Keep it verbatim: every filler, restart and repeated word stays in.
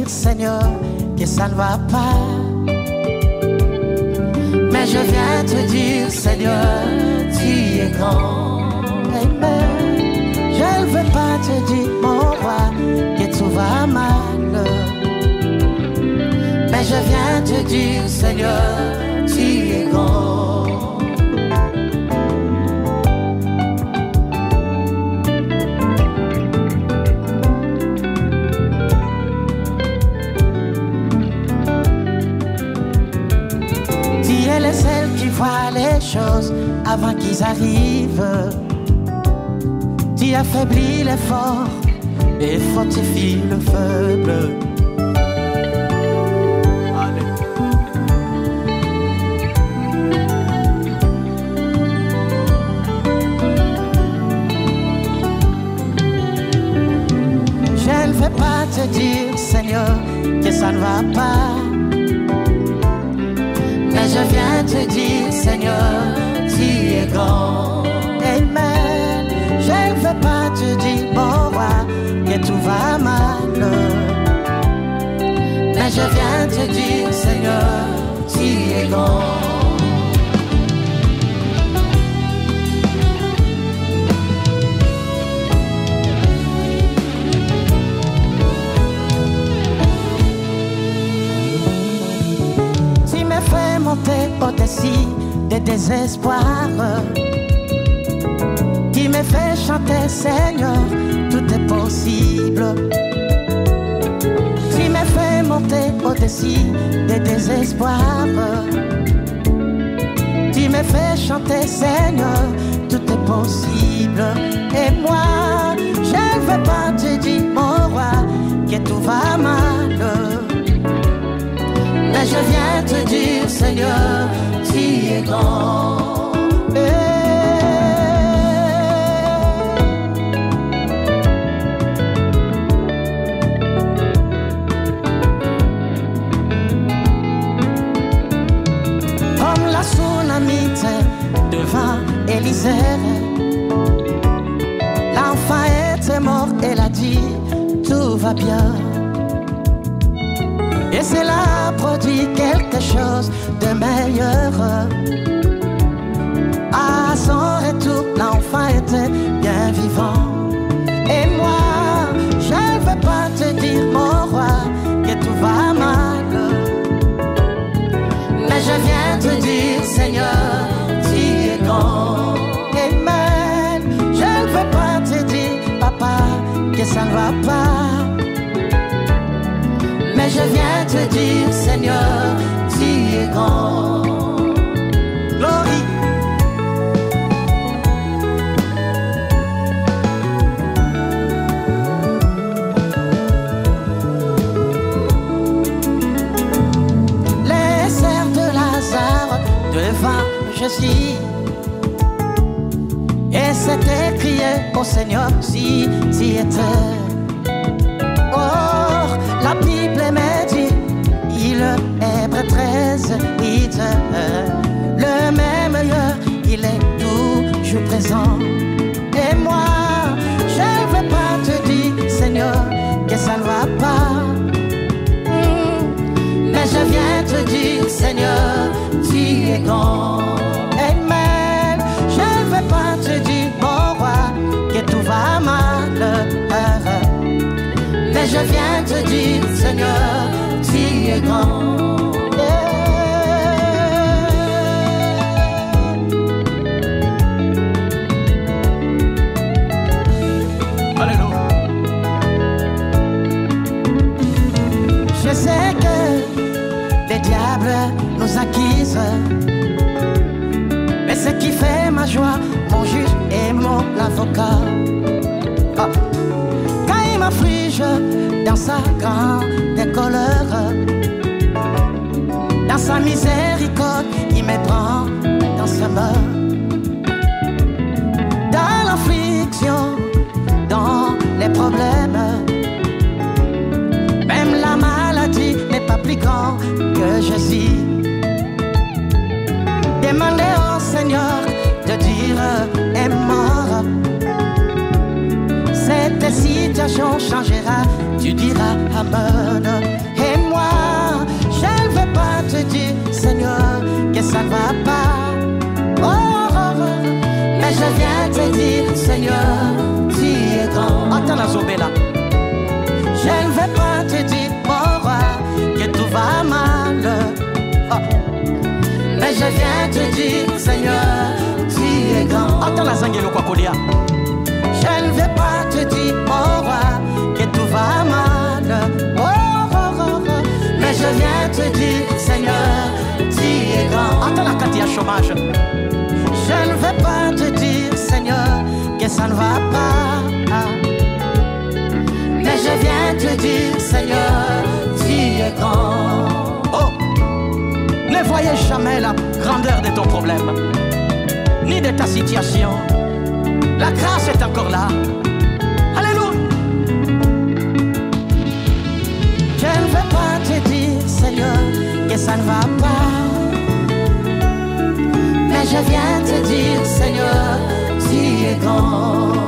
dire, Seigneur, que ça ne va pas. Mais je viens te dire, Seigneur, tu es grand. Amen. Je ne veux pas te dire, mon roi, que tout va mal. Mais je viens te dire, Seigneur, tu es grand. Tu es le seul qui voit les choses avant qu'ils arrivent. Tu affaiblis les forts et fortifies le faible. Je ne vais pas te dire, Seigneur, que ça ne va pas. Mais je viens te dire, Seigneur, tu es grand. Amen. Je ne veux pas te dire, mon roi, que tout va mal. Mais je viens te dire, Seigneur, tu es grand. Tu me fais monter au-dessus des désespoirs. Tu me fais chanter, Seigneur, tout est possible. Tu me fais monter au-dessus des désespoirs. Tu me fais chanter, Seigneur, tout est possible. Et moi, je ne veux pas te dire, mon roi, que tout va mal. Mais je viens te dire, Seigneur, tu es grand. Et devant Élisée, l'enfant était mort, elle a dit tout va bien. Et cela produit quelque chose de meilleur. À son retour, l'enfant était bien vivant. Et moi, je ne veux pas te dire, mon roi, que tout va mal. Mais je viens te dire, Seigneur, tu es grand. Amen. Je ne veux pas te dire, papa, que ça ne va pas. Mais je viens te dire, Seigneur, tu es grand. Glory. Les serres de Lazare devant Jésus, et c'était crié au Seigneur si tu étais. Oh, la Bible me dit, il est Hébreux treize, il dit, le même meilleur, il est toujours présent. Et moi, je ne veux pas te dire, Seigneur, que ça ne va pas. Mm. Mais je viens te dire, Seigneur, tu es grand. Amen. Je ne veux pas te dire, mon roi, que tout va mal. Mais je viens te dire, Seigneur, tu es grand. Alléluia. Je sais que les diables nous accusent, mais ce qui fait ma joie, mon juge et mon avocat. Oh. Quand il m'afflige dans sa grande colère, dans sa miséricorde, il me prend dans ses mains. Dans l'affliction, dans les problèmes, même la maladie n'est pas plus grande que Jésus. Demandez au Seigneur de dire est mort. Cette situation changera, tu diras Amen. Koulia. Je ne vais pas te dire au roi que tout va mal. Oh, oh, oh, oh. Mais je viens te dire, Seigneur, tu es grand. Attends la Katia chômage. Je ne vais pas te dire, Seigneur, que ça ne va pas. Mais je viens te dire, Seigneur, tu es grand. Oh, ne voyez jamais la grandeur de ton problème, ni de ta situation. La grâce est encore là. Alléluia. Je ne veux pas te dire, Seigneur, que ça ne va pas. Mais je viens te dire, Seigneur, tu es grand.